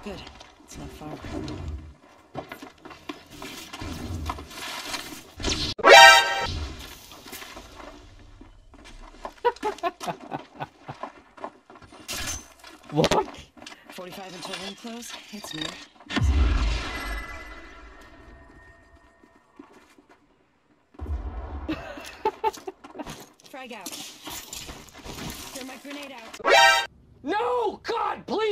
Good. It's not far. What? 45 until ring close. It's near. Frag out. Throw my grenade out. No! God, please!